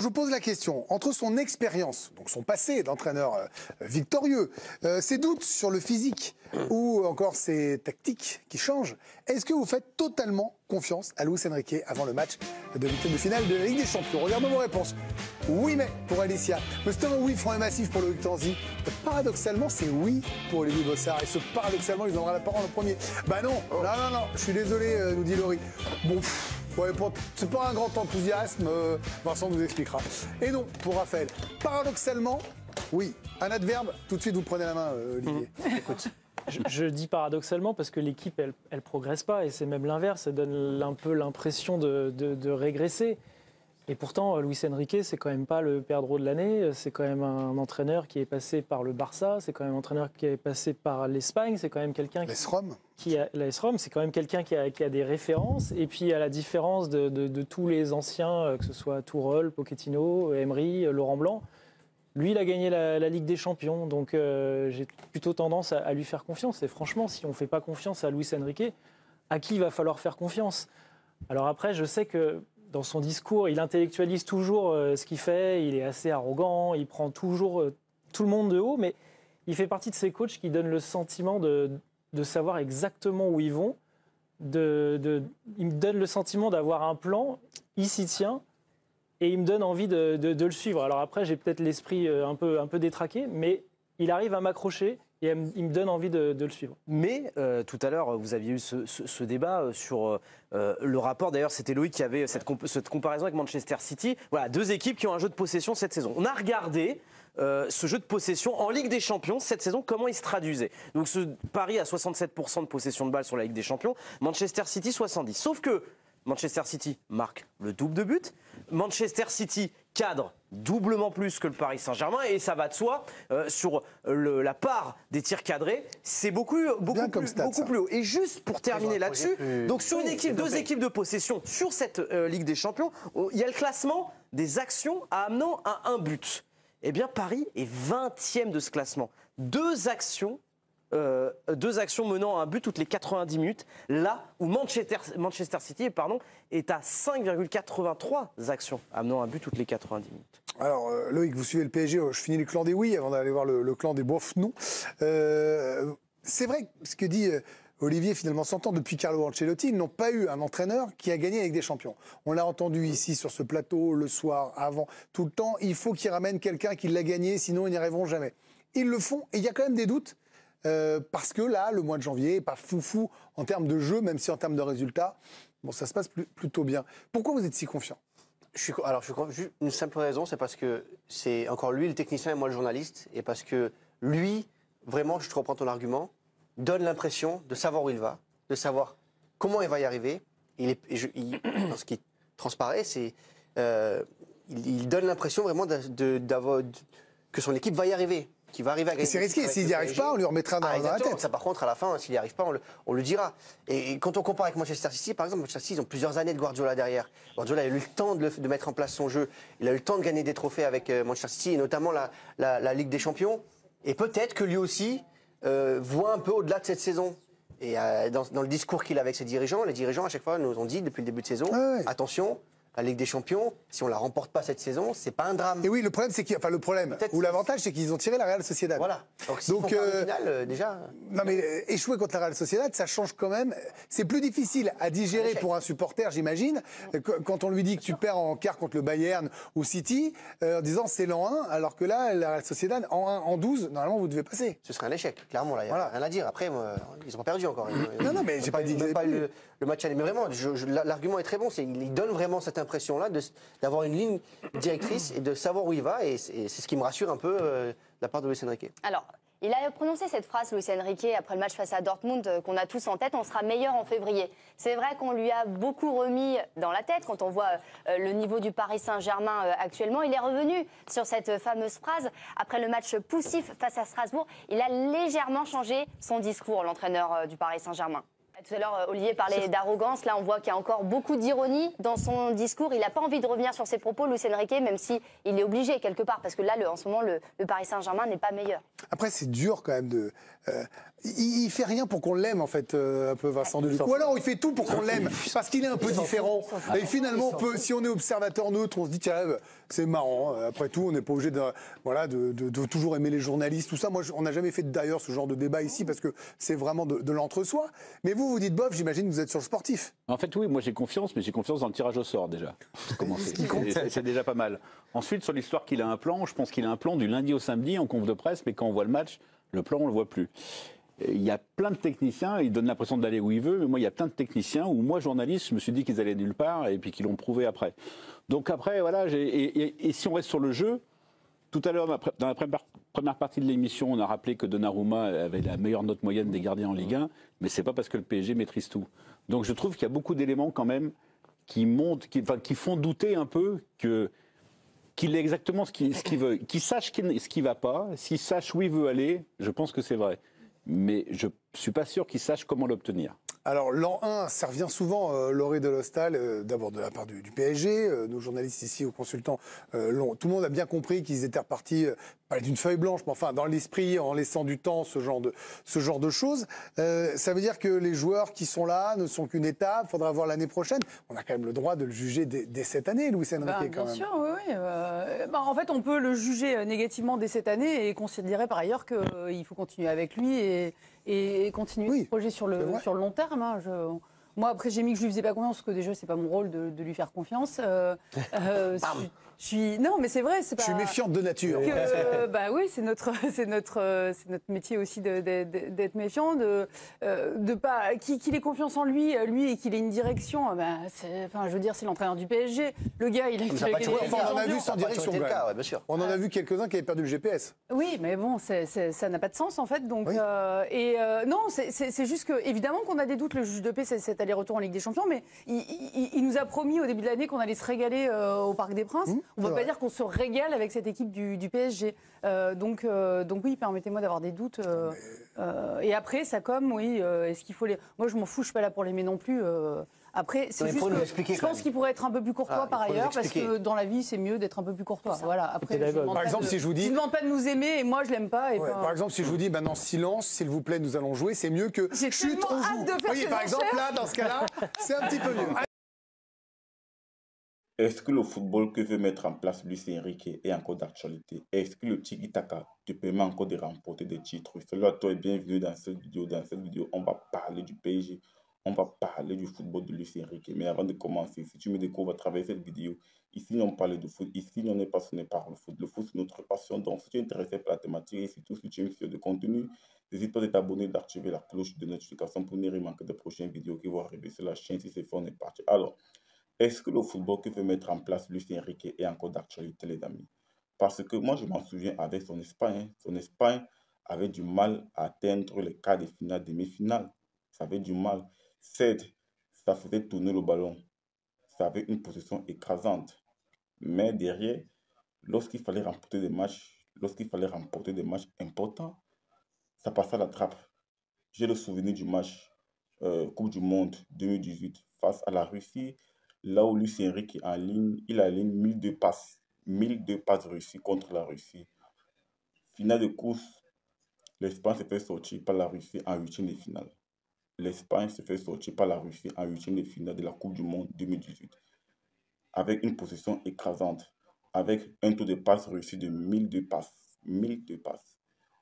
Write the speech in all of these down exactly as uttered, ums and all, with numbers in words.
je vous pose la question, entre son expérience, donc son passé d'entraîneur euh, victorieux, euh, ses doutes sur le physique ou encore ses tactiques qui changent, est-ce que vous faites totalement confiance à Luis Enrique avant le match de huitième de finale de la Ligue des Champions? Regardons vos réponses. Oui, mais pour Alicia. Mais c'est un oui franc et massif pour Loïc Tanzi. Paradoxalement, c'est oui pour Olivier Bossard. Et ce paradoxalement, il donnera la parole en premier. Bah non, non, non, non, je suis désolé, euh, nous dit Laurie. Bon, pff, ouais, pour- c'est pas un grand enthousiasme, euh, Vincent nous expliquera. Et donc, pour Raphaël, paradoxalement, oui. Un adverbe, tout de suite, vous prenez la main, euh, Olivier. Écoute. Je, je dis paradoxalement parce que l'équipe, elle, elle progresse pas et c'est même l'inverse. Elle donne un peu l'impression de, de, de régresser. Et pourtant, Luis Enrique, c'est quand même pas le perdreau de l'année. C'est quand même un entraîneur qui est passé par le Barça. C'est quand même un entraîneur qui est passé par l'Espagne. C'est quand même quelqu'un qui, l'A S Rome. qui a l'A S Rome. C'est quand même quelqu'un qui a, qui a des références. Et puis, à la différence de, de, de tous les anciens, que ce soit Tourelle, Pochettino, Emery, Laurent Blanc, lui, il a gagné la, la Ligue des Champions, donc euh, j'ai plutôt tendance à, à lui faire confiance. Et franchement, si on ne fait pas confiance à Luis Enrique, à qui il va falloir faire confiance? Alors après, je sais que dans son discours, il intellectualise toujours euh, ce qu'il fait, il est assez arrogant, il prend toujours euh, tout le monde de haut, mais il fait partie de ces coachs qui donnent le sentiment de, de savoir exactement où ils vont. De, de, il me donne le sentiment d'avoir un plan, il s'y tient. Et il me donne envie de, de, de le suivre. Alors après, j'ai peut-être l'esprit un peu, un peu détraqué, mais il arrive à m'accrocher et il me donne envie de, de le suivre. Mais euh, tout à l'heure, vous aviez eu ce, ce, ce débat sur euh, le rapport. D'ailleurs, c'était Loïc qui avait cette, comp cette comparaison avec Manchester City. Voilà, deux équipes qui ont un jeu de possession cette saison. On a regardé euh, ce jeu de possession en Ligue des Champions cette saison, comment il se traduisait. Donc ce Paris a soixante-sept pour cent de possession de balle sur la Ligue des Champions, Manchester City soixante-dix. Sauf que Manchester City marque le double de buts. Manchester City cadre doublement plus que le Paris Saint-Germain. Et ça va de soi, euh, sur le, la part des tirs cadrés, c'est beaucoup, beaucoup, plus, stat, beaucoup plus haut. Et juste pour terminer là-dessus, plus... donc sur une oui, équipe, deux équipes de possession, sur cette euh, Ligue des Champions, il y a le classement des actions amenant à un but. Eh bien, Paris est vingtième de ce classement. Deux actions Euh, deux actions menant à un but toutes les quatre-vingt-dix minutes, là où Manchester, Manchester City pardon, est à cinq virgule quatre-vingt-trois actions amenant à un but toutes les quatre-vingt-dix minutes. Alors, euh, Loïc, vous suivez le P S G, je finis le clan des oui avant d'aller voir le, le clan des bof non. Euh, c'est vrai ce que dit euh, Olivier, finalement, s'entend depuis Carlo Ancelotti, ils n'ont pas eu un entraîneur qui a gagné avec des champions. On l'a entendu ici sur ce plateau, le soir, avant, tout le temps, il faut qu'ils ramènent quelqu'un qui l'a gagné, sinon ils n'y arriveront jamais. Ils le font, et il y a quand même des doutes. Euh, parce que là, le mois de janvier n'est pas foufou en termes de jeu, même si en termes de résultats, bon, ça se passe plus, plutôt bien. Pourquoi vous êtes si confiant? Je suis, alors, je suis juste une simple raison, c'est parce que c'est encore lui le technicien et moi le journaliste, et parce que lui, vraiment, je te reprends ton argument, donne l'impression de savoir où il va, de savoir comment il va y arriver. Il est, et je, il, dans ce qui transparaît, c'est euh, il, il donne l'impression vraiment de, de, d'avoir, de, que son équipe va y arriver. Qui va arriver à gagner. C'est risqué, s'il n'y arrive pas, on lui remettra dans, ah, dans la tête. Ça, par contre, à la fin, s'il n'y arrive pas, on le, on le dira. Et, et quand on compare avec Manchester City, par exemple, Manchester City, ils ont plusieurs années de Guardiola derrière. Guardiola a eu le temps de, le, de mettre en place son jeu. Il a eu le temps de gagner des trophées avec euh, Manchester City, et notamment la, la, la Ligue des Champions. Et peut-être que lui aussi euh, voit un peu au-delà de cette saison. Et euh, dans, dans le discours qu'il a avec ses dirigeants, les dirigeants, à chaque fois, nous ont dit, depuis le début de saison, ah ouais. attention, la Ligue des Champions, si on la remporte pas cette saison, c'est pas un drame. Et oui, le problème, c'est qu'il, enfin le problème ou l'avantage, c'est qu'ils ont tiré la Real Sociedad. Voilà. Donc, s'ils Donc font euh, pas finale, euh, déjà. Non mais euh, échouer contre la Real Sociedad, ça change quand même. C'est plus difficile à digérer pour un supporter, j'imagine, quand on lui dit que tu perds en quart contre le Bayern ou City, euh, en disant c'est l'an un, alors que là, la Real Sociedad en un, en douze, normalement vous devez passer. Ce serait un échec, clairement là. Il y a Voilà. rien à dire. Après, moi, ils n'ont pas perdu encore. Non, non, mais j'ai pas dit que même vous pas avez eu le, le match aller. Mais vraiment, je, je, l'argument est très bon. C'est, il donne vraiment cette impression-là de, d'avoir une ligne directrice et de savoir où il va. Et c'est, et c'est ce qui me rassure un peu euh, de la part de Luis Enrique. Alors, il a prononcé cette phrase, Luis Enrique, après le match face à Dortmund, euh, qu'on a tous en tête, on sera meilleur en février. C'est vrai qu'on lui a beaucoup remis dans la tête quand on voit euh, le niveau du Paris Saint-Germain euh, actuellement. Il est revenu sur cette fameuse phrase après le match poussif face à Strasbourg. Il a légèrement changé son discours, l'entraîneur euh, du Paris Saint-Germain. Tout à l'heure, Olivier parlait d'arrogance. Là, on voit qu'il y a encore beaucoup d'ironie dans son discours. Il n'a pas envie de revenir sur ses propos, Luis Enrique, même si il est obligé quelque part, parce que là, le, en ce moment, le, le Paris Saint-Germain n'est pas meilleur. Après, c'est dur quand même de. Euh, il, il fait rien pour qu'on l'aime, en fait, euh, un peu Vincent Deluc. Ou alors il fait tout pour qu'on l'aime, parce qu'il est un peu différent. Et finalement, on peut, si on est observateur neutre, on se dit, tiens, c'est marrant. Après tout, on n'est pas obligé de, voilà, de, de, de toujours aimer les journalistes, tout ça. Moi, on n'a jamais fait d'ailleurs ce genre de débat ici, parce que c'est vraiment de, de l'entre-soi. Mais vous, vous dites bof, j'imagine que vous êtes sur le sportif. En fait, oui, moi j'ai confiance, mais j'ai confiance dans le tirage au sort déjà. C'est c'est déjà pas mal. Ensuite, sur l'histoire qu'il a un plan, je pense qu'il a un plan du lundi au samedi en conf de presse, mais quand on voit le match, le plan, on le voit plus. Il y a plein de techniciens, il donne l'impression d'aller où il veut, mais moi, il y a plein de techniciens où moi, journaliste, je me suis dit qu'ils allaient nulle part et puis qu'ils l'ont prouvé après. Donc après, voilà, j'ai, et, et, et si on reste sur le jeu, tout à l'heure, dans la première partie de l'émission, on a rappelé que Donnarumma avait la meilleure note moyenne des gardiens en Ligue un, mais c'est pas parce que le P S G maîtrise tout. Donc je trouve qu'il y a beaucoup d'éléments quand même qui montent, qui, enfin, qui font douter un peu que qu'il ait exactement ce qu'il, ce qu'il veut, qu'il sache ce qui ne va pas, s'il sache où il veut aller, je pense que c'est vrai. Mais je ne suis pas sûr qu'il sache comment l'obtenir. Alors, l'an un, ça revient souvent, euh, Lauré de l'Hostal, euh, d'abord de la part du, du P S G. Euh, nos journalistes ici, aux consultants, euh, l'ont, tout le monde a bien compris qu'ils étaient repartis, euh, pas d'une feuille blanche, mais enfin, dans l'esprit, en laissant du temps, ce genre de, ce genre de choses. Euh, ça veut dire que les joueurs qui sont là ne sont qu'une étape, il faudra voir l'année prochaine. On a quand même le droit de le juger dès, dès cette année, Luis Enrique, ben, quand bien même. sûr, oui. oui. Euh, ben, en fait, on peut le juger négativement dès cette année et considérer par ailleurs qu'il euh, faut continuer avec lui et, et continuer oui, ce projet sur le, sur le long terme. Hein. Je, moi, après, j'ai mis que je lui faisais pas confiance, parce que déjà, c'est pas mon rôle de, de lui faire confiance. Euh, euh, je, je suis non, mais c'est vrai, c'est pas. Je suis méfiante de nature. Que, euh, bah oui, c'est notre, c'est notre, c'est notre métier aussi de, de, de, d'être méfiant, de, euh, de pas qu'il ait confiance en lui, lui et qu'il ait une direction. Bah, enfin, je veux dire, c'est l'entraîneur du P S G. Le gars, il a. Ça pas toujours, enfin, on en a vu sans direction. Le cas, ouais, bien sûr. On en a vu quelques-uns qui avaient perdu le G P S. Oui, mais bon, c'est, c'est, ça n'a pas de sens en fait. Donc, oui. euh, et euh, non, c'est, c'est, c'est juste que évidemment qu'on a des doutes. Le juge de paix, c'est cet aller-retour en Ligue des Champions, mais il, il, il nous a promis au début de l'année qu'on allait se régaler euh, au Parc des Princes. Mmh, on ne peut pas dire qu'on se régale avec cette équipe du, du P S G. Euh, donc, euh, donc oui, permettez-moi d'avoir des doutes. Euh, mais... euh, et après, ça comme, oui, euh, est-ce qu'il faut les... Moi, je m'en fous, je ne suis pas là pour l'aimer non plus. Euh, après, c'est juste que je pense qu'il pourrait être un peu plus courtois ah, par ailleurs, parce que dans la vie, c'est mieux d'être un peu plus courtois. Voilà. Après, je par exemple, de, si je vous dis... Je ne demande pas de nous aimer, et moi, je ne l'aime pas. Et ouais, pas... Par exemple, si je vous dis, maintenant, silence, s'il vous plaît, nous allons jouer, c'est mieux que chute, on joue. De faire oui, par exemple, là, dans ce cas-là, c'est un petit peu mieux. Est-ce que le football que veut mettre en place Luis Enrique est encore d'actualité? Est-ce que le tiki-taka te permet encore de remporter des titres? Salut à toi et bienvenue dans cette vidéo. Dans cette vidéo, on va parler du P S G, on va parler du football de Luis Enrique. Mais avant de commencer, si tu me découvres à travers cette vidéo, ici on parle de foot, ici on est passionné par le foot. Le foot c'est notre passion, donc si tu es intéressé par la thématique et surtout si tu es fier de contenu, n'hésite pas à t'abonner, d'activer la cloche de notification pour ne rien manquer des prochaines vidéos qui vont arriver sur la chaîne. Si c'est fait, on est parti. Alors, est-ce que le football que veut mettre en place Luis Enrique est encore d'actualité, les amis? Parce que moi, je m'en souviens avec son Espagne. Son Espagne avait du mal à atteindre les quarts de finale, demi-finale. Ça avait du mal. Certes, ça faisait tourner le ballon. Ça avait une position écrasante. Mais derrière, lorsqu'il fallait remporter des matchs, lorsqu'il fallait remporter des matchs importants, ça passait à la trappe. J'ai le souvenir du match euh, Coupe du Monde deux mille dix-huit face à la Russie. Là où Luis Enrique en ligne, il aligne mille deux passes. mille deux passes réussies contre la Russie. Finale de course, l'Espagne se fait sortir par la Russie en huitième de finale. L'Espagne se fait sortir par la Russie en huitième de finale de la Coupe du Monde deux mille dix-huit. Avec une position écrasante. Avec un taux de passes réussi de mille deux passes. mille deux passes.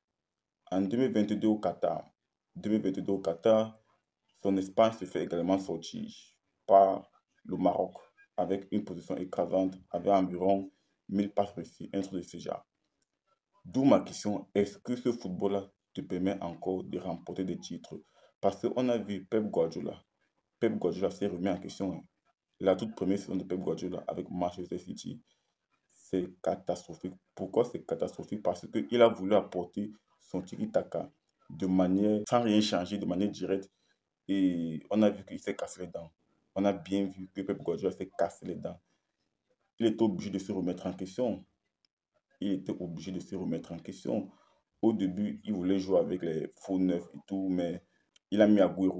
En deux mille vingt-deux au Qatar, deux mille vingt-deux au Qatar, son Espagne se fait également sortir par le Maroc, avec une position écrasante, avec environ mille passes réussies, un truc de ce genre. D'où ma question, est-ce que ce football-là te permet encore de remporter des titres? Parce qu'on a vu Pep Guardiola. Pep Guardiola s'est remis en question. La toute première saison de Pep Guardiola avec Manchester City, c'est catastrophique. Pourquoi c'est catastrophique? Parce qu'il a voulu apporter son tiki-taka de manière, sans rien changer, de manière directe. Et on a vu qu'il s'est cassé les dents. On a bien vu que Pep Guardiola s'est cassé les dents. Il était obligé de se remettre en question. Il était obligé de se remettre en question. Au début, il voulait jouer avec les faux neufs et tout, mais il a mis Agüero.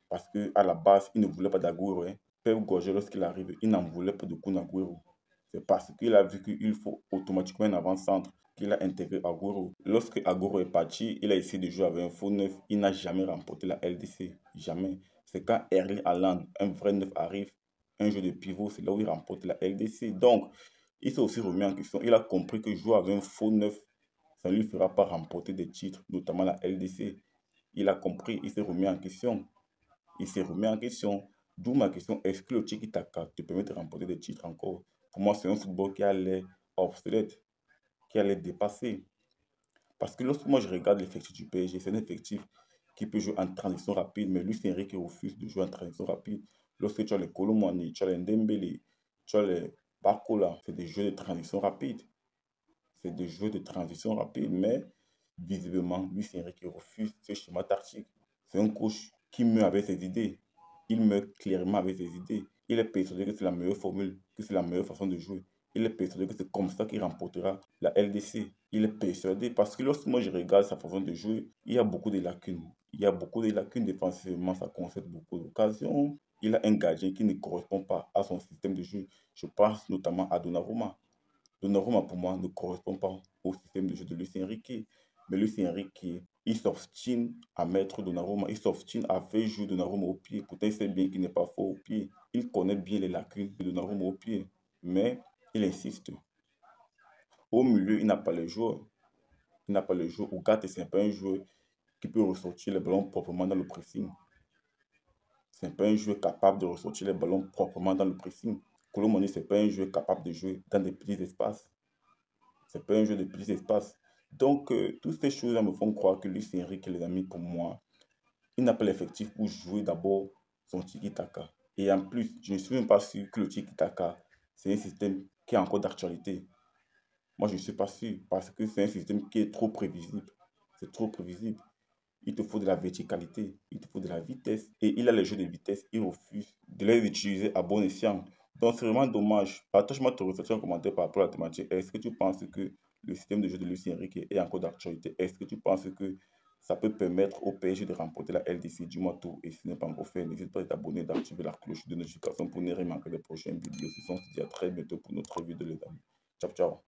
Parce qu'à la base, il ne voulait pas d'Agüero. Hein. Pep Guardiola, lorsqu'il arrive, il n'en voulait pas de Kun Agüero. C'est parce qu'il a vu qu'il faut automatiquement un avant-centre qu'il a intégré Agüero. Lorsque Agüero est parti, il a essayé de jouer avec un faux neuf. Il n'a jamais remporté la L D C. Jamais. C'est quand Erling Haaland, un vrai neuf, arrive, un jeu de pivot, c'est là où il remporte la L D C. Donc, il s'est aussi remis en question. Il a compris que jouer avec un faux neuf, ça ne lui fera pas remporter des titres, notamment la L D C. Il a compris, il s'est remis en question. Il s'est remis en question. D'où ma question, est-ce que le tiki-taka te permet de remporter des titres encore? Pour moi, c'est un football qui allait obsolète, qui allait dépasser. Parce que lorsque moi je regarde l'effectif du P S G, c'est un effectif qui peut jouer en transition rapide, mais lui, c'est Enrique qui refuse de jouer en transition rapide. Lorsque tu as les Kolo Muani, tu as les Ndembele, tu as les Barcola, c'est des jeux de transition rapide. C'est des jeux de transition rapide, mais visiblement, lui, c'est Enrique qui refuse ce schéma tactique. C'est un coach qui meurt avec ses idées. Il meurt clairement avec ses idées. Il est persuadé que c'est la meilleure formule, que c'est la meilleure façon de jouer. Il est persuadé que c'est comme ça qu'il remportera la L D C. Il est persuadé parce que lorsque moi je regarde sa façon de jouer, il y a beaucoup de lacunes. Il y a beaucoup de lacunes défensivement, ça concède beaucoup d'occasions. Il a un gardien qui ne correspond pas à son système de jeu. Je pense notamment à Donnarumma. Donnarumma, pour moi, ne correspond pas au système de jeu de Luis Enrique. Mais Luis Enrique, il s'obstine à mettre Donnarumma, il s'obstine à faire jouer Donnarumma au pied. Pourtant, il sait bien qu'il n'est pas fort au pied. Il connaît bien les lacunes de Donnarumma au pied. Mais il insiste. Au milieu, il n'a pas les joueurs. Il n'a pas les joueurs. Ugarte, c'est pas un joueur qui peut ressortir les ballons proprement dans le pressing. C'est pas un joueur capable de ressortir les ballons proprement dans le pressing. Kolo Muani, c'est pas un joueur capable de jouer dans des petits espaces. C'est pas un jeu de petits espaces. Donc, euh, toutes ces choses-là me font croire que Luis Enrique, les amis, pour moi, il n'a pas l'effectif pour jouer d'abord son tiki-taka. Et en plus, je ne suis même pas sûr que le tiki-taka, c'est un système qui est encore d'actualité. Moi, je ne suis pas sûr parce que c'est un système qui est trop prévisible. C'est trop prévisible. Il te faut de la verticalité, il te faut de la vitesse. Et il a les jeux de vitesse, il refuse de les utiliser à bon escient. Donc, c'est vraiment dommage. Partage-moi ton réflexion en commentaire par rapport à la thématique. Est-ce que tu penses que le système de jeu de Luis Enrique est encore d'actualité? Est-ce que tu penses que ça peut permettre au P S G de remporter la L D C? Dis-moi tout. Et si ce n'est pas encore fait, n'hésite pas à t'abonner, d'activer la cloche de notification pour ne rien manquer des prochaines vidéos. On se dit à très bientôt pour notre vidéo, les amis. Ciao, ciao.